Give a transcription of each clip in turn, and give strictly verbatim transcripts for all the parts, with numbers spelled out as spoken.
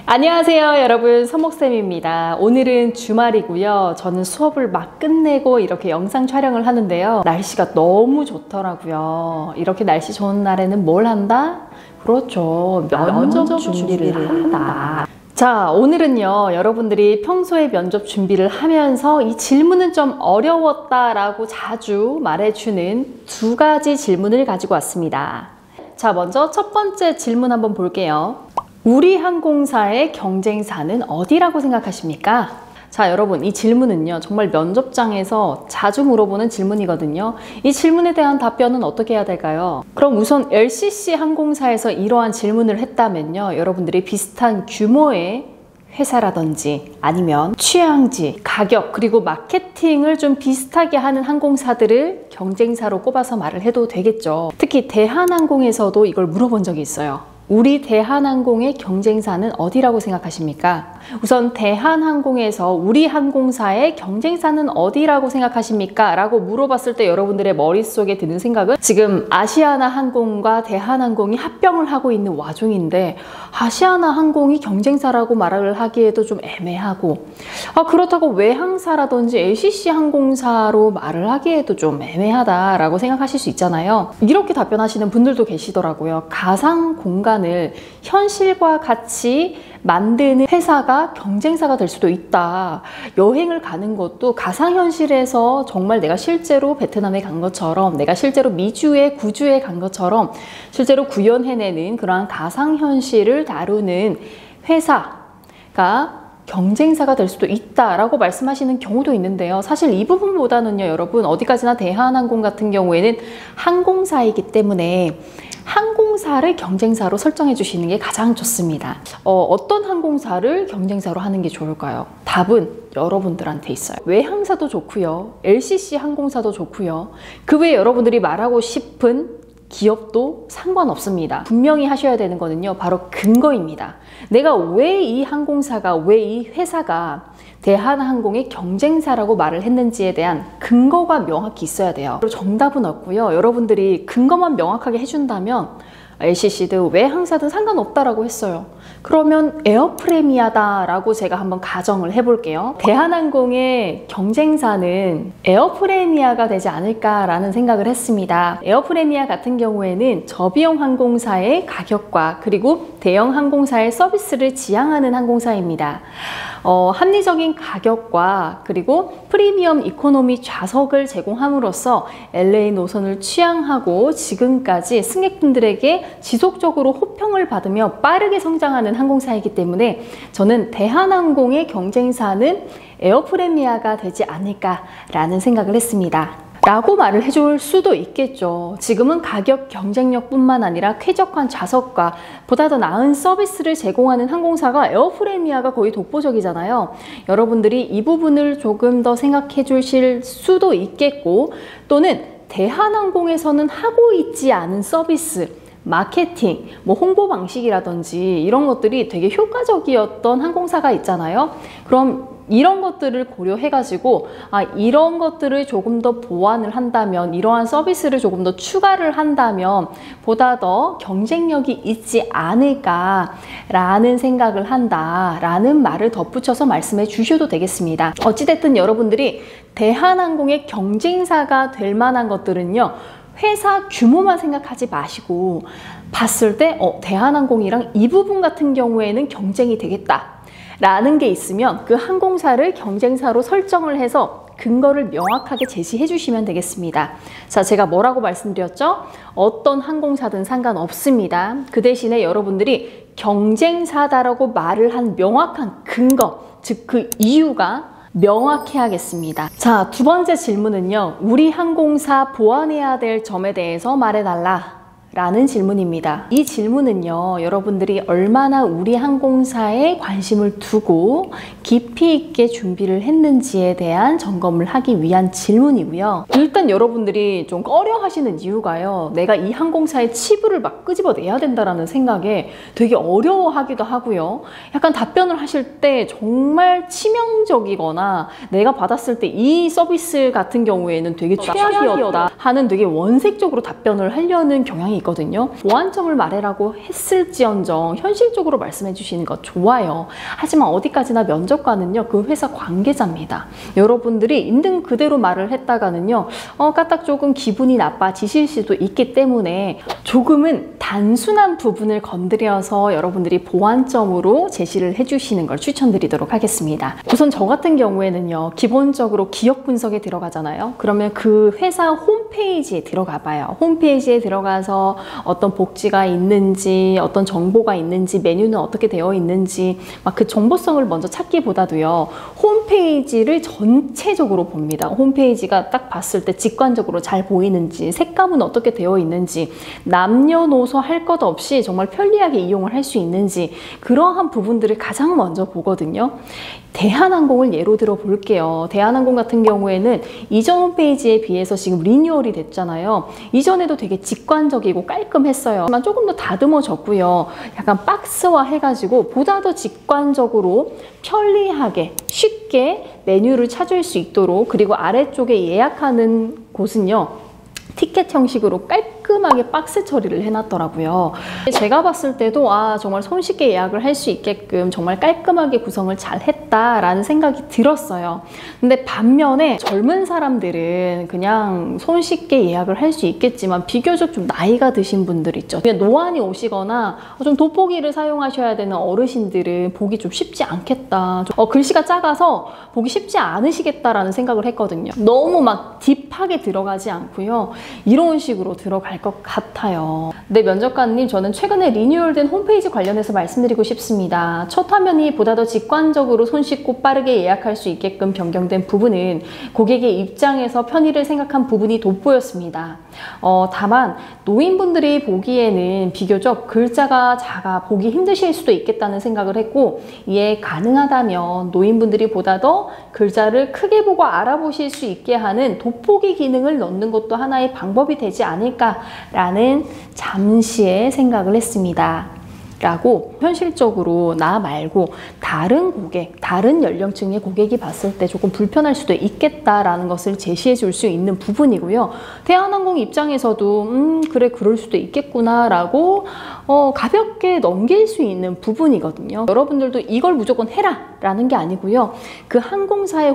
안녕하세요 여러분, 서목쌤입니다. 오늘은 주말이고요. 저는 수업을 막 끝내고 이렇게 영상 촬영을 하는데요. 날씨가 너무 좋더라고요. 이렇게 날씨 좋은 날에는 뭘 한다? 그렇죠, 면접, 면접 준비를, 준비를 한다. 자, 오늘은요 여러분들이 평소에 면접 준비를 하면서 이 질문은 좀 어려웠다라고 자주 말해주는 두 가지 질문을 가지고 왔습니다. 자, 먼저 첫 번째 질문 한번 볼게요. 우리 항공사의 경쟁사는 어디라고 생각하십니까? 자, 여러분, 이 질문은요 정말 면접장에서 자주 물어보는 질문이거든요. 이 질문에 대한 답변은 어떻게 해야 될까요? 그럼 우선 엘씨씨 항공사에서 이러한 질문을 했다면요, 여러분들이 비슷한 규모의 회사라든지 아니면 취향지, 가격, 그리고 마케팅을 좀 비슷하게 하는 항공사들을 경쟁사로 꼽아서 말을 해도 되겠죠. 특히 대한항공에서도 이걸 물어본 적이 있어요. 우리 대한항공의 경쟁사는 어디라고 생각하십니까? 우선 대한항공에서 우리 항공사의 경쟁사는 어디라고 생각하십니까? 라고 물어봤을 때 여러분들의 머릿속에 드는 생각은 지금 아시아나항공과 대한항공이 합병을 하고 있는 와중인데 아시아나항공이 경쟁사라고 말을 하기에도 좀 애매하고, 아, 그렇다고 외항사라든지 엘씨씨 항공사로 말을 하기에도 좀 애매하다라고 생각하실 수 있잖아요. 이렇게 답변하시는 분들도 계시더라고요. 가상 공간을 현실과 같이 만드는 회사가 경쟁사가 될 수도 있다. 여행을 가는 것도 가상현실에서 정말 내가 실제로 베트남에 간 것처럼, 내가 실제로 미주에 구주에 간 것처럼 실제로 구현해내는 그러한 가상현실을 다루는 회사가 경쟁사가 될 수도 있다라고 말씀하시는 경우도 있는데요. 사실 이 부분보다는요, 여러분, 어디까지나 대한항공 같은 경우에는 항공사이기 때문에 항공사를 경쟁사로 설정해 주시는 게 가장 좋습니다. 어, 어떤 항공사를 경쟁사로 하는 게 좋을까요? 답은 여러분들한테 있어요. 외항사도 좋고요, 엘씨씨 항공사도 좋고요, 그 외에 여러분들이 말하고 싶은 기업도 상관없습니다. 분명히 하셔야 되는 거는요, 바로 근거입니다. 내가 왜 이 항공사가, 왜 이 회사가 대한항공의 경쟁사라고 말을 했는지에 대한 근거가 명확히 있어야 돼요. 정답은 없고요. 여러분들이 근거만 명확하게 해준다면 엘씨씨든 외항사든 상관없다라고 했어요. 그러면 에어프레미아다라고 제가 한번 가정을 해볼게요. 대한항공의 경쟁사는 에어프레미아가 되지 않을까라는 생각을 했습니다. 에어프레미아 같은 경우에는 저비용 항공사의 가격과 그리고 대형 항공사의 서비스를 지향하는 항공사입니다. 어, 합리적인 가격과 그리고 프리미엄 이코노미 좌석을 제공함으로써 엘에이 노선을 취향하고 지금까지 승객분들에게 지속적으로 호평을 받으며 빠르게 성장하는 항공사이기 때문에 저는 대한항공의 경쟁사는 에어프레미아가 되지 않을까라는 생각을 했습니다. 라고 말을 해줄 수도 있겠죠. 지금은 가격 경쟁력뿐만 아니라 쾌적한 좌석과 보다 더 나은 서비스를 제공하는 항공사가 에어프레미아가 거의 독보적이잖아요. 여러분들이 이 부분을 조금 더 생각해 주실 수도 있겠고, 또는 대한항공에서는 하고 있지 않은 서비스, 마케팅, 뭐 홍보 방식이라든지 이런 것들이 되게 효과적이었던 항공사가 있잖아요. 그럼 이런 것들을 고려해가지고 아, 이런 것들을 조금 더 보완을 한다면, 이러한 서비스를 조금 더 추가를 한다면 보다 더 경쟁력이 있지 않을까라는 생각을 한다라는 말을 덧붙여서 말씀해 주셔도 되겠습니다. 어찌됐든 여러분들이 대한항공의 경쟁사가 될 만한 것들은요, 회사 규모만 생각하지 마시고 봤을 때 어, 대한항공이랑 이 부분 같은 경우에는 경쟁이 되겠다 라는 게 있으면 그 항공사를 경쟁사로 설정을 해서 근거를 명확하게 제시해 주시면 되겠습니다. 자, 제가 뭐라고 말씀드렸죠? 어떤 항공사든 상관없습니다. 그 대신에 여러분들이 경쟁사다라고 말을 한 명확한 근거, 즉 그 이유가 명확해야겠습니다. 자, 두 번째 질문은요, 우리 항공사 보완해야 될 점에 대해서 말해달라 라는 질문입니다. 이 질문은요, 여러분들이 얼마나 우리 항공사에 관심을 두고 깊이 있게 준비를 했는지에 대한 점검을 하기 위한 질문이고요. 일단 여러분들이 좀 꺼려 하시는 이유가요, 내가 이 항공사의 치부를 막 끄집어내야 된다라는 생각에 되게 어려워하기도 하고요. 약간 답변을 하실 때 정말 치명적이거나 내가 받았을 때 이 서비스 같은 경우에는 되게 최악이었다 하는 되게 원색적으로 답변을 하려는 경향이 있거든요. 보완점을 말해라고 했을지언정 현실적으로 말씀해 주시는 거 좋아요. 하지만 어디까지나 면접관은요, 그 회사 관계자입니다. 여러분들이 있는 그대로 말을 했다가는요, 어, 까딱 조금 기분이 나빠지실 수도 있기 때문에 조금은 단순한 부분을 건드려서 여러분들이 보완점으로 제시를 해주시는 걸 추천드리도록 하겠습니다. 우선 저 같은 경우에는요, 기본적으로 기억 분석에 들어가잖아요. 그러면 그 회사 홈페이지에 들어가 봐요. 홈페이지에 들어가서 어떤 복지가 있는지, 어떤 정보가 있는지, 메뉴는 어떻게 되어 있는지, 막 그 정보성을 먼저 찾기보다도요, 홈페이지를 전체적으로 봅니다. 홈페이지가 딱 봤을 때 직관적으로 잘 보이는지, 색감은 어떻게 되어 있는지, 남녀노소 할 것 없이 정말 편리하게 이용을 할 수 있는지, 그러한 부분들을 가장 먼저 보거든요. 대한항공을 예로 들어 볼게요. 대한항공 같은 경우에는 이전 홈페이지에 비해서 지금 리뉴얼이 됐잖아요. 이전에도 되게 직관적이고 깔끔했어요. 하지만 조금 더 다듬어졌고요. 약간 박스화 해가지고 보다 더 직관적으로 편리하게 쉽게 메뉴를 찾을 수 있도록, 그리고 아래쪽에 예약하는 곳은요, 티켓 형식으로 깔끔하게 박스 처리를 해놨더라고요. 제가 봤을 때도 아, 정말 손쉽게 예약을 할 수 있게끔 정말 깔끔하게 구성을 잘 했다라는 생각이 들었어요. 근데 반면에 젊은 사람들은 그냥 손쉽게 예약을 할 수 있겠지만 비교적 좀 나이가 드신 분들 있죠. 노안이 오시거나 좀 돋보기를 사용하셔야 되는 어르신들은 보기 좀 쉽지 않겠다. 어, 글씨가 작아서 보기 쉽지 않으시겠다라는 생각을 했거든요. 너무 막 딥하게 들어가지 않고요. 이런 식으로 들어갈 것 같아요. 네, 면접관님, 저는 최근에 리뉴얼된 홈페이지 관련해서 말씀드리고 싶습니다. 첫 화면이 보다 더 직관적으로 손쉽고 빠르게 예약할 수 있게끔 변경된 부분은 고객의 입장에서 편의를 생각한 부분이 돋보였습니다. 어, 다만 노인분들이 보기에는 비교적 글자가 작아 보기 힘드실 수도 있겠다는 생각을 했고, 이에 가능하다면 노인분들이 보다 더 글자를 크게 보고 알아보실 수 있게 하는 돋보기 기능을 넣는 것도 하나의 방법이 되지 않을까라는 잠시의 생각을 했습니다. 라고 현실적으로 나 말고 다른 고객, 다른 연령층의 고객이 봤을 때 조금 불편할 수도 있겠다라는 것을 제시해 줄 수 있는 부분이고요. 대한항공 입장에서도 음 그래 그럴 수도 있겠구나 라고 어, 가볍게 넘길 수 있는 부분이거든요. 여러분들도 이걸 무조건 해라 라는 게 아니고요. 그 항공사의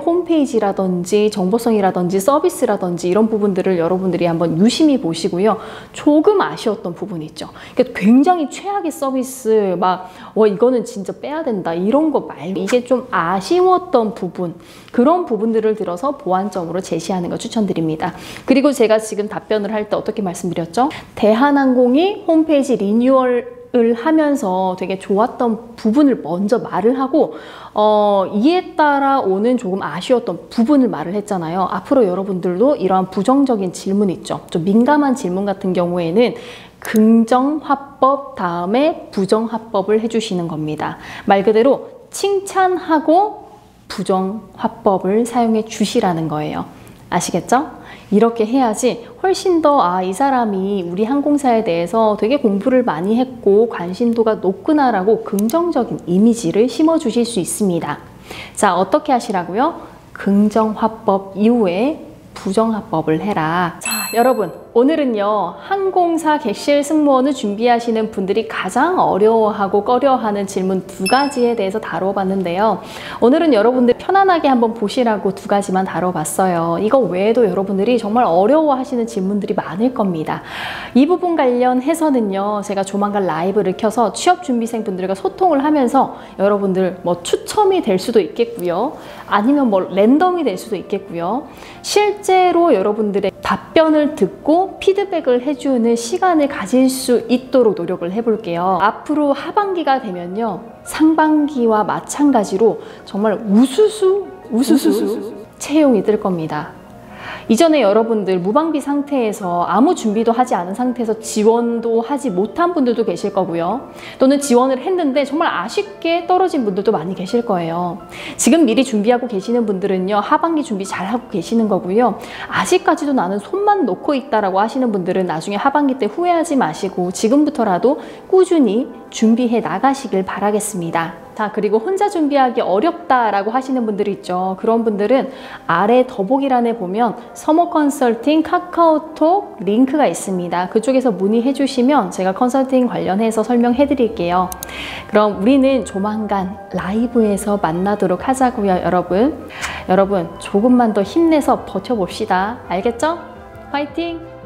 홈페이지라든지 정보성이라든지 서비스라든지 이런 부분들을 여러분들이 한번 유심히 보시고요. 조금 아쉬웠던 부분이 있죠. 그러니까 굉장히 최악의 서비스, 막 와 이거는 진짜 빼야 된다 이런 거 말고 이게 좀 아쉬웠던 부분, 그런 부분들을 들어서 보완점으로 제시하는 거 추천드립니다. 그리고 제가 지금 답변을 할 때 어떻게 말씀드렸죠? 대한항공이 홈페이지 리뉴얼을 하면서 되게 좋았던 부분을 먼저 말을 하고 어, 이에 따라 오는 조금 아쉬웠던 부분을 말을 했잖아요. 앞으로 여러분들도 이러한 부정적인 질문 있죠. 좀 민감한 질문 같은 경우에는 긍정화법 다음에 부정화법을 해주시는 겁니다. 말 그대로 칭찬하고 부정화법을 사용해 주시라는 거예요. 아시겠죠? 이렇게 해야지 훨씬 더 아, 이 사람이 우리 항공사에 대해서 되게 공부를 많이 했고 관심도가 높구나라고 긍정적인 이미지를 심어주실 수 있습니다. 자, 어떻게 하시라고요? 긍정화법 이후에 부정화법을 해라. 자, 여러분, 오늘은요, 항공사 객실 승무원을 준비하시는 분들이 가장 어려워하고 꺼려하는 질문 두 가지에 대해서 다뤄봤는데요. 오늘은 여러분들 편안하게 한번 보시라고 두 가지만 다뤄봤어요. 이거 외에도 여러분들이 정말 어려워하시는 질문들이 많을 겁니다. 이 부분 관련해서는요, 제가 조만간 라이브를 켜서 취업준비생분들과 소통을 하면서 여러분들 뭐 추첨이 될 수도 있겠고요. 아니면 뭐 랜덤이 될 수도 있겠고요. 실제로 여러분들의 답변을 듣고 피드백을 해주는 시간을 가질 수 있도록 노력을 해볼게요. 앞으로 하반기가 되면요, 상반기와 마찬가지로 정말 우수수 우수수 채용이 뜰 겁니다. 이전에 여러분들 무방비 상태에서 아무 준비도 하지 않은 상태에서 지원도 하지 못한 분들도 계실 거고요. 또는 지원을 했는데 정말 아쉽게 떨어진 분들도 많이 계실 거예요. 지금 미리 준비하고 계시는 분들은요, 하반기 준비 잘하고 계시는 거고요. 아직까지도 나는 손만 놓고 있다라고 하시는 분들은 나중에 하반기 때 후회하지 마시고 지금부터라도 꾸준히 준비해 나가시길 바라겠습니다. 자, 그리고 혼자 준비하기 어렵다라고 하시는 분들이 있죠. 그런 분들은 아래 더보기란에 보면 서머 컨설팅 카카오톡 링크가 있습니다. 그쪽에서 문의해 주시면 제가 컨설팅 관련해서 설명해 드릴게요. 그럼 우리는 조만간 라이브에서 만나도록 하자고요, 여러분. 여러분, 조금만 더 힘내서 버텨봅시다. 알겠죠? 화이팅!